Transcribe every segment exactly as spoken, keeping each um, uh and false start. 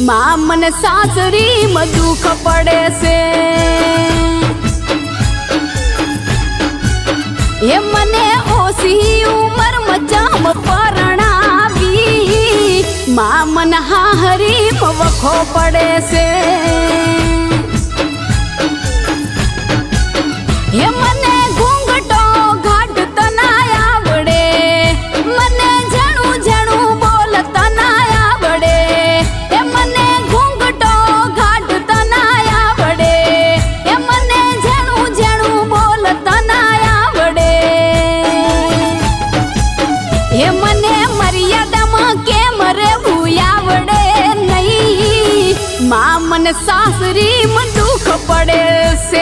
मामन सासरी में दुख पड़े से ये मने ओसी उमर में जाम परणावी मामन हाहरी में वखो पड़े से ये मने घूंघटो घाट तना आवड़े मने झणु झणु बोल तना आवड़े ये मने घूंघटो घाट तना आवड़े ये मने झणु झणु बोल तना आवड़े ये मने मर्यादा में के मरे भूयावड़े नहीं मामन सासरी में दुख पड़े से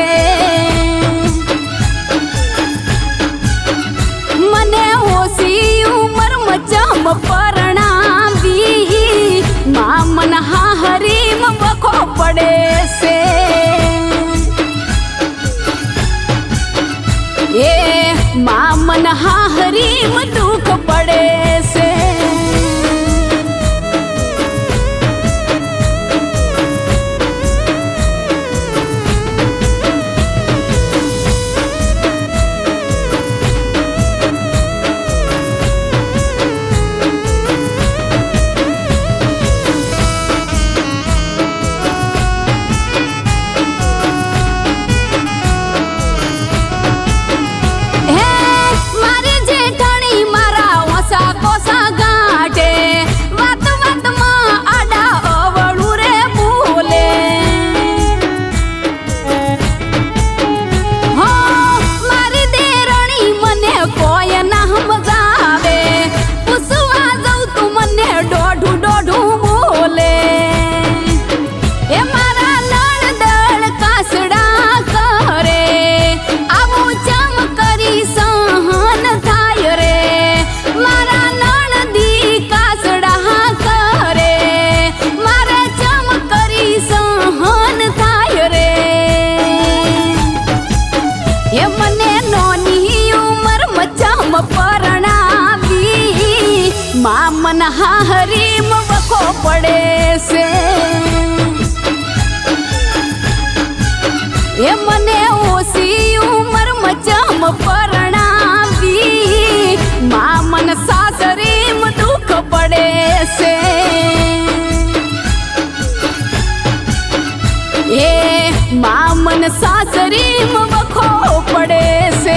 परणावी मामन हाहरी में वखो पड़े से ये मामन हाहरी में दुख पड़े से मामन हाहरी में वखो पड़े से ये मने ओसी उमर में जाम परणावी मामन सासरी में दुख पड़े से ये मामन सासरी में वखो पड़े से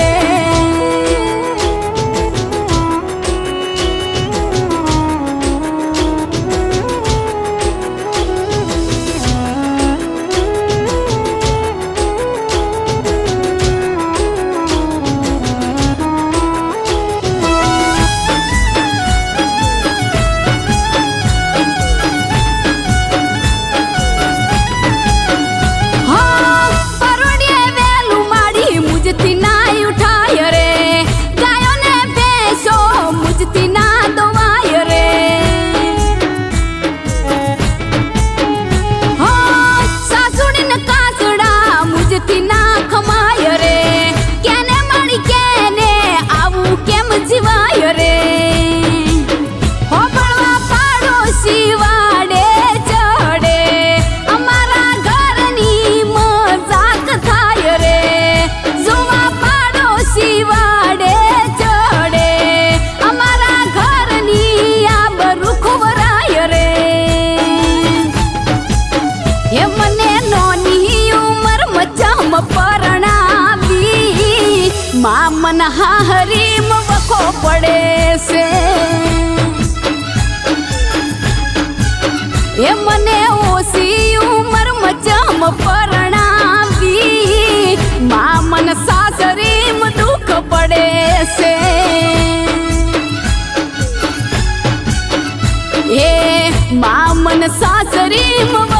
मामन हाहरी में वखो पड़े से ये मने ओसी उमर में जाम परणावी मामन सासरी में दुख पड़े से ये मामन सासरी में